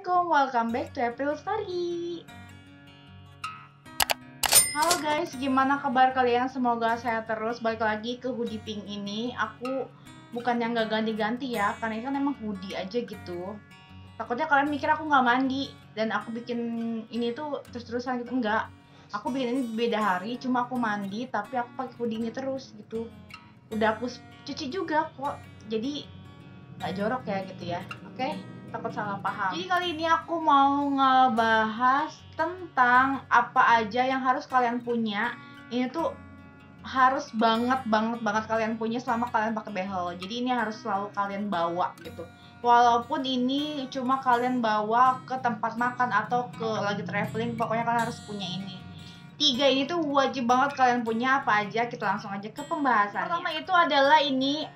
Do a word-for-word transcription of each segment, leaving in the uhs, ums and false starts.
Assalamualaikum, welcome back to April Story. Halo guys, gimana kabar kalian? Semoga sehat terus. Balik lagi ke hoodie pink ini. Aku bukan yang gak ganti-ganti ya, karena ini kan emang hoodie aja gitu. Takutnya kalian mikir aku nggak mandi dan aku bikin ini tuh terus-terusan gitu. Enggak, aku bikin ini beda hari, cuma aku mandi tapi aku pakai hoodie ini terus gitu. Udah aku cuci juga kok, jadi nggak jorok ya gitu ya. Oke, takut salah paham. Jadi kali ini aku mau ngebahas tentang apa aja yang harus kalian punya. Ini tuh harus banget banget banget kalian punya selama kalian pakai behel. Jadi ini harus selalu kalian bawa gitu. Walaupun ini cuma kalian bawa ke tempat makan atau ke lagi traveling, pokoknya kalian harus punya ini. Tiga ini tuh wajib banget kalian punya. Apa aja? Kita langsung aja ke pembahasannya. Pertama itu adalah ini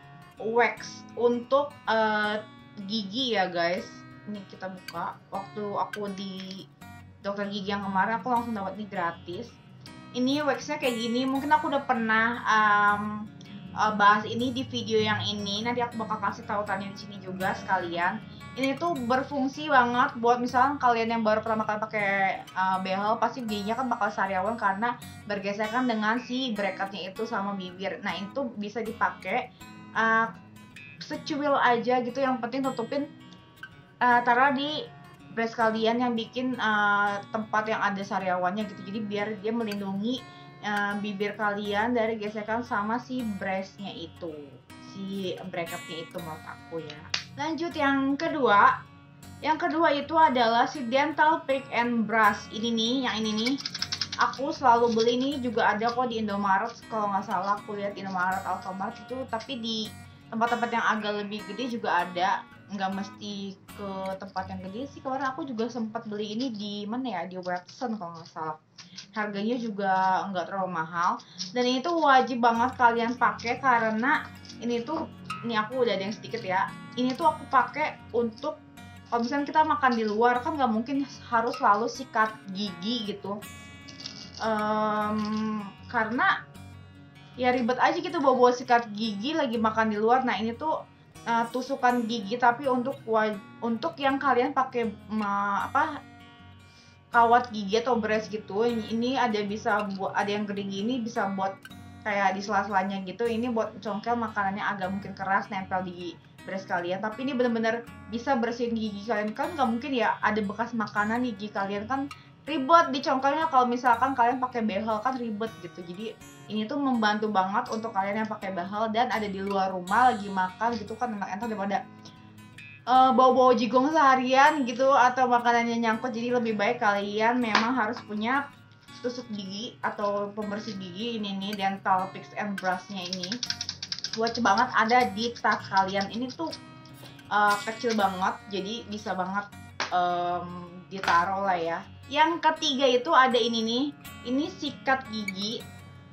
wax untuk uh, gigi ya guys. Ini kita buka. Waktu aku di dokter gigi yang kemarin aku langsung dapat ini gratis. Ini waxnya kayak gini. Mungkin aku udah pernah um, uh, bahas ini di video yang ini. Nanti aku bakal kasih tautannya di sini juga sekalian. Ini tuh berfungsi banget buat misalnya kalian yang baru pertama kali pakai uh, behel, pasti giginya kan bakal sariawan karena bergesekan dengan si bracketnya itu sama bibir. Nah itu bisa dipakai uh, secuil aja gitu. Yang penting tutupin, uh, taruh di brush kalian yang bikin uh, tempat yang ada sariawannya gitu. Jadi biar dia melindungi uh, bibir kalian dari gesekan sama si brushnya itu, si bracketnya itu menurut aku ya. Lanjut yang kedua. Yang kedua itu adalah si dental pick and brush. Ini nih, yang ini nih. Aku selalu beli nih, juga ada kok di Indomaret kalau nggak salah. Aku lihat Indomaret, Alfamart itu, tapi di tempat-tempat yang agak lebih gede juga ada. Nggak mesti ke tempat yang gede sih. Kemarin aku juga sempat beli ini di mana ya, di Watson kalau nggak salah. Harganya juga nggak terlalu mahal. Dan ini tuh wajib banget kalian pakai karena ini tuh, ini aku udah ada yang sedikit ya. Ini tuh aku pakai untuk kalau misalnya kita makan di luar kan nggak mungkin harus selalu sikat gigi gitu. Um, karena ya ribet aja gitu bawa-bawa sikat gigi lagi makan di luar. Nah ini tuh uh, tusukan gigi tapi untuk untuk yang kalian pakai ma, apa kawat gigi atau brush gitu. Ini ada bisa buat, ada yang gede gini bisa buat kayak di sela-selanya gitu. Ini buat congkel makanannya agak mungkin keras nempel di brush kalian, tapi ini bener-bener bisa bersihin gigi kalian. Kan nggak mungkin ya ada bekas makanan di gigi kalian, kan ribet dicongkelnya. Kalau misalkan kalian pakai behel kan ribet gitu. Jadi ini tuh membantu banget untuk kalian yang pakai behel dan ada di luar rumah lagi makan gitu kan, enak-enak daripada uh, bawa-bawa jigong seharian gitu atau makanannya nyangkut. Jadi lebih baik kalian memang harus punya tusuk gigi atau pembersih gigi. Ini nih dental picks and brushnya ini wajib banget ada di tas kalian. Ini tuh uh, kecil banget, jadi bisa banget um, ditaruh lah ya. Yang ketiga itu ada ini nih, ini sikat gigi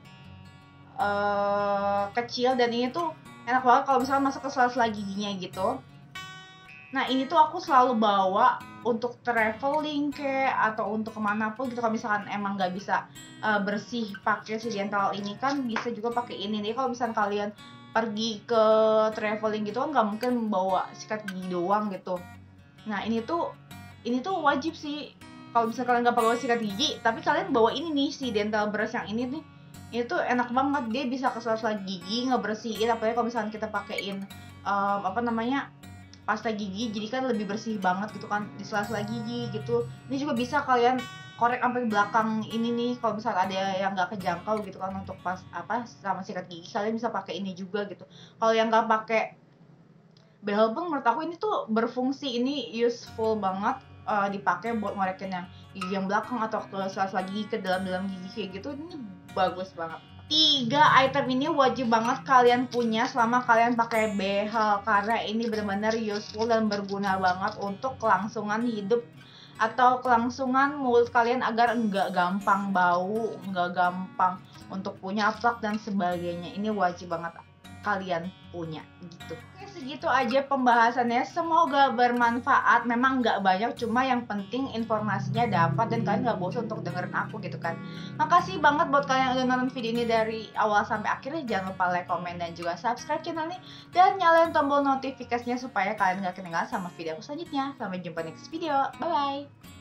uh, kecil, dan ini tuh enak banget kalau misalnya masuk ke sela-sela giginya gitu. Nah ini tuh aku selalu bawa untuk traveling ke atau untuk kemana pun gitu. Kalau misalkan emang nggak bisa uh, bersih pakai si dental ini kan bisa juga pakai ini nih. Kalau misalkan kalian pergi ke traveling gitu kan nggak mungkin bawa sikat gigi doang gitu. Nah ini tuh ini tuh wajib sih. Kalau misalkan kalian nggak bawa sikat gigi tapi kalian bawa ini nih, si dental brush yang ini nih, ini tuh enak banget. Dia bisa ke sela-sela gigi ngebersihin, apalagi kalau misalkan kita pakein um, apa namanya pasta gigi, jadi kan lebih bersih banget gitu kan di sela-sela gigi gitu. Ini juga bisa kalian korek sampai belakang ini nih, kalau misalnya ada yang nggak kejangkau gitu kan untuk pas apa sama sikat gigi, kalian bisa pakai ini juga gitu. Kalau yang nggak pakai behel pun menurut aku ini tuh berfungsi, ini useful banget uh, dipakai buat ngorekin yang gigi yang belakang atau ke sela-sela gigi, ke dalam-dalam gigi kayak gitu. Ini bagus banget. Tiga item ini wajib banget kalian punya selama kalian pakai behel karena ini benar-benar useful dan berguna banget untuk kelangsungan hidup atau kelangsungan mulut kalian agar nggak gampang bau, nggak gampang untuk punya plak dan sebagainya. Ini wajib banget kalian punya gitu. Oke, segitu aja pembahasannya, semoga bermanfaat. Memang nggak banyak, cuma yang penting informasinya dapat dan kalian nggak bosan untuk dengerin aku gitu kan. Makasih banget buat kalian yang udah nonton video ini dari awal sampai akhirnya. Jangan lupa like, komen, dan juga subscribe channel ini, dan nyalain tombol notifikasinya supaya kalian nggak ketinggalan sama video aku selanjutnya. Sampai jumpa next video, bye bye.